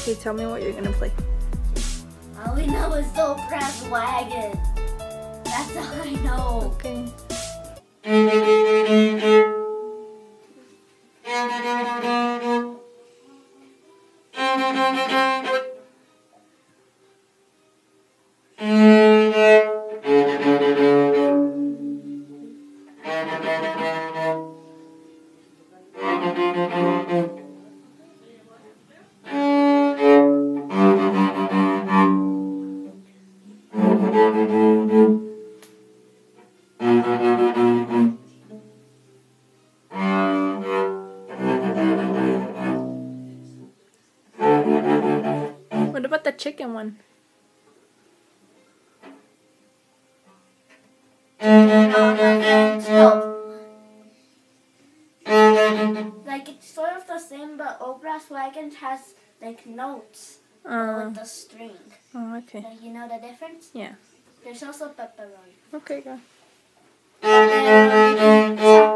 Okay, tell me what you're gonna play. All we know is the brass wagon. That's all I know. Okay. What about the chicken one? Like it's sort of the same, but Old Brass Wagons has like notes with the string. Oh, okay. So you know the difference? Yeah. There's also pepperoni. Okay, go.